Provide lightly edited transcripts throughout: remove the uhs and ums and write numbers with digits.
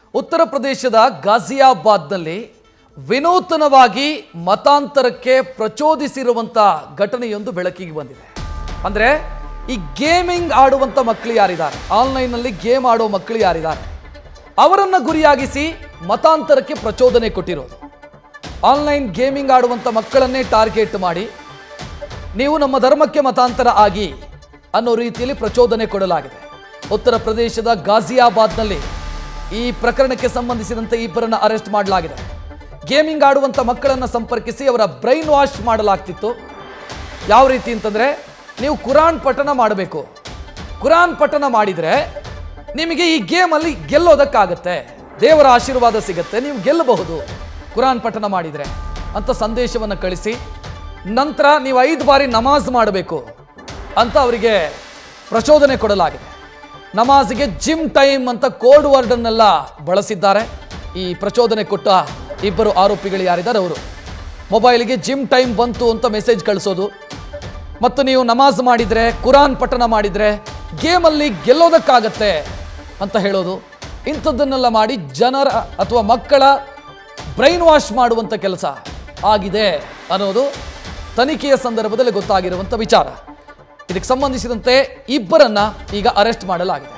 ಉತ್ತರ ಪ್ರದೇಶದ ಗಾಜಿಯಾಬಾದ್ನಲ್ಲಿ ವಿನೂತನವಾಗಿ ಮತಾಂತರಕ್ಕೆ ಪ್ರಚೋದಿಸಿರುವಂತ ಘಟನೆಯೊಂದು ಬೆಳಕಿಗೆ ಬಂದಿದೆ. ಅಂದ್ರೆ ಈ ಗೇಮಿಂಗ್ ಆಡುವಂತ ಮಕ್ಕಳು ಯಾರಿದ್ದಾರೆ, ಆನ್ಲೈನ್ ನಲ್ಲಿ ಗೇಮ್ ಆಡೋ ಮಕ್ಕಳು ಯಾರಿದ್ದಾರೆ, ಅವರನ್ನ ಗುರಿಯಾಗಿಸಿ ಮತಾಂತರಕ್ಕೆ ಪ್ರಚೋದನೆ ಕೊಟ್ಟಿರೋದು. ಆನ್ಲೈನ್ ಗೇಮಿಂಗ್ ಆಡುವಂತ ಮಕ್ಕಳನ್ನೇ ಟಾರ್ಗೆಟ್ ಮಾಡಿ ನೀವು ನಮ್ಮ ಧರ್ಮಕ್ಕೆ ಮತಾಂತರ ಆಗಿ ಅನ್ನೋ ರೀತಿಯಲ್ಲಿ ಪ್ರಚೋದನೆ ಕೊಡಲಾಗಿದೆ. ಉತ್ತರ ಪ್ರದೇಶದ ಗಾಜಿಯಾಬಾದ್ನಲ್ಲಿ ಈ ಪ್ರಕರಣಕ್ಕೆ ಸಂಬಂಧಿಸಿದಂತೆ ಇಬ್ಬರನ್ನ ಅರೆಸ್ಟ್ ಮಾಡಲಾಗಿದೆ. ಗೇಮಿಂಗ್ ಆಡುವಂತ ಮಕ್ಕಳನ್ನು ಸಂಪರ್ಕಿಸಿ ಅವರ ಬ್ರೈನ್ ವಾಶ್ ಮಾಡಲಾಗ್ತಿತ್ತು. ಯಾವ ರೀತಿ ಅಂತಂದ್ರೆ, ನೀವು ಕುರಾನ್ ಪಠಣ ಮಾಡಬೇಕು, ಕುರಾನ್ ಪಠಣ ಮಾಡಿದ್ರೆ ನಿಮಗೆ ಈ ಗೇಮಲ್ಲಿ ಗೆಲ್ಲೋದಕ್ಕಾಗತ್ತೆ, ದೇವರ ಆಶೀರ್ವಾದ ಸಿಗತ್ತೆ, ನೀವು ಗೆಲ್ಲಬಹುದು ಕುರಾನ್ ಪಠಣ ಮಾಡಿದ್ರೆ ಅಂತ ಸಂದೇಶವನ್ನು ಕಳಿಸಿ, ನಂತರ ನೀವು 5 ಬಾರಿ ನಮಾಜ್ ಮಾಡಬೇಕು ಅಂತ ಅವರಿಗೆ ಪ್ರಚೋದನೆ ಕೊಡಲಾಗಿದೆ. ನಮಾಜ್ಗೆ ಜಿಮ್ ಟೈಮ್ ಅಂತ ಕೋಡ್ ವರ್ಡ್ ಅನ್ನೆಲ್ಲ ಬಳಸಿದ್ದಾರೆ. ಈ ಪ್ರಚೋದನೆ ಕೊಟ್ಟ ಇಬ್ಬರು ಆರೋಪಿಗಳು ಯಾರಿದ್ದಾರೆ ಅವರು ಮೊಬೈಲ್ಗೆ ಜಿಮ್ ಟೈಮ್ ಬಂತು ಅಂತ ಮೆಸೇಜ್ ಕಳಿಸೋದು, ಮತ್ತು ನೀವು ನಮಾಜ್ ಮಾಡಿದ್ರೆ, ಕುರಾನ್ ಪಠಣ ಮಾಡಿದ್ರೆ ಗೇಮಲ್ಲಿ ಗೆಲ್ಲೋದಕ್ಕಾಗತ್ತೆ ಅಂತ ಹೇಳೋದು. ಇಂಥದ್ದನ್ನೆಲ್ಲ ಮಾಡಿ ಜನರ ಅಥವಾ ಮಕ್ಕಳ ಬ್ರೈನ್ ವಾಶ್ ಮಾಡುವಂಥ ಕೆಲಸ ಆಗಿದೆ ಅನ್ನೋದು ತನಿಖೆಯ ಸಂದರ್ಭದಲ್ಲಿ ಗೊತ್ತಾಗಿರುವಂಥ ವಿಚಾರ. ಇದಕ್ಕೆ ಸಂಬಂಧಿಸಿದಂತೆ ಇಬ್ಬರನ್ನ ಈಗ ಅರೆಸ್ಟ್ ಮಾಡಲಾಗಿದೆ.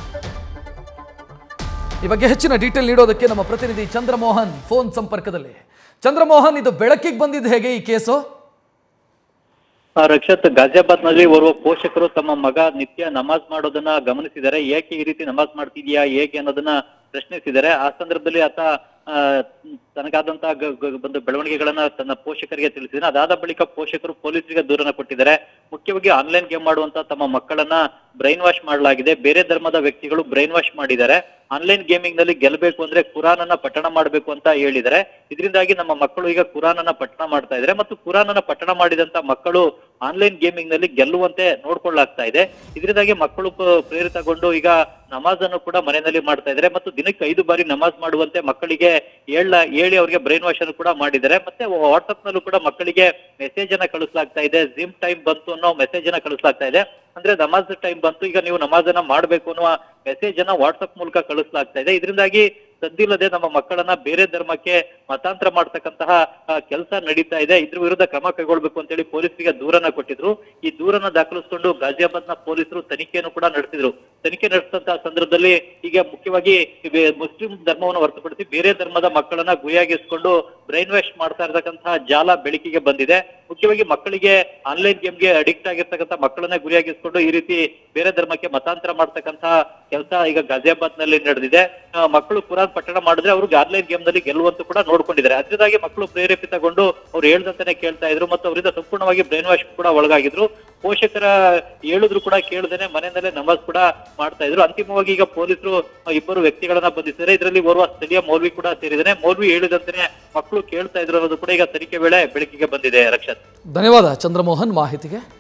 ಈ ಬಗ್ಗೆ ಹೆಚ್ಚಿನ ಡೀಟೇಲ್ ನೀಡೋದಕ್ಕೆ ನಮ್ಮ ಪ್ರತಿನಿಧಿ ಚಂದ್ರಮೋಹನ್ ಫೋನ್ ಸಂಪರ್ಕದಲ್ಲಿ. ಚಂದ್ರಮೋಹನ್, ಇದು ಬೆಳಕಿಗೆ ಬಂದಿದ್ದು ಹೇಗೆ ಈ ಕೇಸು? ರಕ್ಷತ್, ಗಾಜಿಯಾಬಾದ್ನಲ್ಲಿ ಓರ್ವ ಪೋಷಕರು ತಮ್ಮ ಮಗ ನಿತ್ಯ ನಮಾಜ್ ಮಾಡೋದನ್ನ ಗಮನಿಸಿದ್ದಾರೆ. ಏಕೆ ಈ ರೀತಿ ನಮಾಜ್ ಮಾಡ್ತಿದ್ಯಾ, ಹೇಗೆ ಅನ್ನೋದನ್ನ ಪ್ರಶ್ನಿಸಿದ್ದಾರೆ. ಆ ಸಂದರ್ಭದಲ್ಲಿ ಆತ ತನಗಾದಂತಹ ಒಂದು ಬೆಳವಣಿಗೆಗಳನ್ನ ತನ್ನ ಪೋಷಕರಿಗೆ ತಿಳಿಸಿದ್ರೆ, ಅದಾದ ಬಳಿಕ ಪೋಷಕರು ಪೊಲೀಸರಿಗೆ ದೂರನ್ನ ಕೊಟ್ಟಿದ್ದಾರೆ. ಮುಖ್ಯವಾಗಿ ಆನ್ಲೈನ್ ಗೇಮ್ ಮಾಡುವಂತ ತಮ್ಮ ಮಕ್ಕಳನ್ನ ಬ್ರೈನ್ ವಾಶ್ ಮಾಡಲಾಗಿದೆ. ಬೇರೆ ಧರ್ಮದ ವ್ಯಕ್ತಿಗಳು ಬ್ರೈನ್ ವಾಶ್ ಮಾಡಿದ್ದಾರೆ. ಆನ್ಲೈನ್ ಗೇಮಿಂಗ್ ನಲ್ಲಿ ಗೆಲ್ಲಬೇಕು ಅಂದ್ರೆ ಕುರಾನ್ ಅನ್ನ ಪಠಣ ಮಾಡಬೇಕು ಅಂತ ಹೇಳಿದ್ದಾರೆ. ಇದರಿಂದಾಗಿ ನಮ್ಮ ಮಕ್ಕಳು ಈಗ ಕುರಾನ್ ಅನ್ನ ಪಠಣ ಮಾಡ್ತಾ ಇದ್ದಾರೆ, ಮತ್ತು ಕುರಾನ್ ಅನ್ನ ಪಠಣ ಮಾಡಿದಂತ ಮಕ್ಕಳು ಆನ್ಲೈನ್ ಗೇಮಿಂಗ್ ನಲ್ಲಿ ಗೆಲ್ಲುವಂತೆ ನೋಡ್ಕೊಳ್ಳಾಗ್ತಾ ಇದೆ. ಇದರಿಂದಾಗಿ ಮಕ್ಕಳು ಪ್ರೇರಿತಗೊಂಡು ಈಗ ನಮಾಜ್ ಅನ್ನು ಕೂಡ ಮನೆಯಲ್ಲಿ ಮಾಡ್ತಾ ಇದ್ದಾರೆ, ಮತ್ತು ದಿನಕ್ಕೆ 5 ಬಾರಿ ನಮಾಜ್ ಮಾಡುವಂತೆ ಮಕ್ಕಳಿಗೆ ಹೇಳಿ ಅವರಿಗೆ ಬ್ರೈನ್ ವಾಶ್ ಅನ್ನು ಕೂಡ ಮಾಡಿದ್ದಾರೆ. ಮತ್ತೆ ವಾಟ್ಸ್ಆಪ್ ನಲ್ಲೂ ಕೂಡ ಮಕ್ಕಳಿಗೆ ಮೆಸೇಜ್ ಅನ್ನ ಕಳಿಸಲಾಗ್ತಾ ಇದೆ. ಜಿಮ್ ಟೈಮ್ ಬಂತು ಅನ್ನೋ ಮೆಸೇಜ್ ಅನ್ನ ಕಳಿಸಲಾಗ್ತಾ ಇದೆ. ಅಂದ್ರೆ ನಮಾಜ್ ಟೈಮ್ ಬಂತು, ಈಗ ನೀವು ನಮಾಜ್ ಅನ್ನ ಮಾಡ್ಬೇಕು ಅನ್ನುವ ಮೆಸೇಜ್ ಅನ್ನ ವಾಟ್ಸ್ಆಪ್ ಮೂಲಕ ಕಳಿಸಲಾಗ್ತಾ ಇದೆ. ಇದರಿಂದಾಗಿ ಸದ್ದಿಲ್ಲದೆ ನಮ್ಮ ಮಕ್ಕಳನ್ನ ಬೇರೆ ಧರ್ಮಕ್ಕೆ ಮತಾಂತರ ಮಾಡ್ತಕ್ಕಂತಹ ಕೆಲಸ ನಡೀತಾ ಇದೆ. ಇದ್ರ ವಿರುದ್ಧ ಕ್ರಮ ಕೈಗೊಳ್ಬೇಕು ಅಂತ ಹೇಳಿ ಪೊಲೀಸರಿಗೆ ದೂರನ್ನ ಕೊಟ್ಟಿದ್ರು. ಈ ದೂರನ್ನ ದಾಖಲಿಸಿಕೊಂಡು ಗಾಜಿಯಾಬಾದ್ನ ಪೊಲೀಸರು ತನಿಖೆಯನ್ನು ಕೂಡ ನಡೆಸಿದ್ರು. ತನಿಖೆ ನಡೆಸಿದಂತಹ ಸಂದರ್ಭದಲ್ಲಿ ಈಗ ಮುಖ್ಯವಾಗಿ ಮುಸ್ಲಿಂ ಧರ್ಮವನ್ನು ಹೊರತುಪಡಿಸಿ ಬೇರೆ ಧರ್ಮದ ಮಕ್ಕಳನ್ನ ಗುರಿಯಾಗಿಸಿಕೊಂಡು ಬ್ರೈನ್ ವಾಶ್ ಮಾಡ್ತಾ ಇರತಕ್ಕಂತಹ ಜಾಲ ಬೆಳಕಿಗೆ ಬಂದಿದೆ. ಮುಖ್ಯವಾಗಿ ಮಕ್ಕಳಿಗೆ ಆನ್ಲೈನ್ ಗೇಮ್ಗೆ ಅಡಿಕ್ಟ್ ಆಗಿರ್ತಕ್ಕಂಥ ಮಕ್ಕಳನ್ನ ಗುರಿಯಾಗಿಸಿಕೊಂಡು ಈ ರೀತಿ ಬೇರೆ ಧರ್ಮಕ್ಕೆ ಮತಾಂತರ ಮಾಡ್ತಕ್ಕಂತಹ ಕೆಲಸ ಈಗ ಗಾಜಿಯಾಬಾದ್ ನಲ್ಲಿ ನಡೆದಿದೆ. ಮಕ್ಕಳು ಕುರಾನ್ ಪಠಣ ಮಾಡಿದ್ರೆ ಅವ್ರಿಗೆ ಆನ್ಲೈನ್ ಗೇಮ್ ನಲ್ಲಿ ಗೆಲ್ಲುವಂತ ಕೂಡ ನೋಡ್ಕೊಂಡಿದ್ದಾರೆ. ಅದರಿಂದಾಗಿ ಮಕ್ಕಳು ಪ್ರೇರೇಪಿತಗೊಂಡು ಅವ್ರು ಹೇಳ್ದಂತಾನೆ ಕೇಳ್ತಾ ಇದ್ರು, ಮತ್ತು ಅವರಿಂದ ಸಂಪೂರ್ಣವಾಗಿ ಬ್ರೈನ್ ವಾಶ್ ಕೂಡ ಒಳಗಾಗಿದ್ರು. ಪೋಷಕರ ಹೇಳಿದ್ರು ಕೂಡ ಕೇಳದೇನೆ ಮನೆಯಲ್ಲೇ ನಮಾಜ್ ಕೂಡ ಮಾಡ್ತಾ ಇದ್ರು. ಅಂತಿಮವಾಗಿ ಈಗ ಪೊಲೀಸರು ಇಬ್ಬರು ವ್ಯಕ್ತಿಗಳನ್ನ ಬಂಧಿಸಿದ್ದಾರೆ. ಇದರಲ್ಲಿ ಓರ್ವ ಸ್ಥಳೀಯ ಮೌಲ್ವಿ ಕೂಡ ಸೇರಿದ್ದಾನೆ. ಮೌಲ್ವಿ ಹೇಳಿದಂತಾನೆ ಮಕ್ಕಳು ಕೇಳ್ತಾ ಇದ್ರು ಅನ್ನೋದು ಕೂಡ ಈಗ ತನಿಖೆ ವೇಳೆ ಬೆಳಕಿಗೆ ಬಂದಿದೆ. ರಕ್ಷತ್, ಧನ್ಯವಾದ ಚಂದ್ರಮೋಹನ್ ಮಾಹಿತಿಗೆ.